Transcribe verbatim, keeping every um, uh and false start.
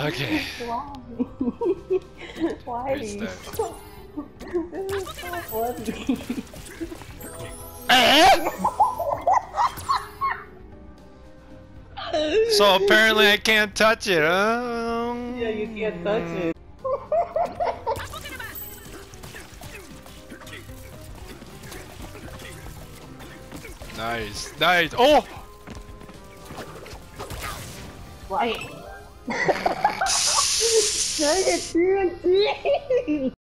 Okay. Why? Why? Where's This that? is so funny. Eh? So apparently I can't touch it, huh? Yeah, you can't touch it. Nice, nice. Oh! Why? Dang it, T N T!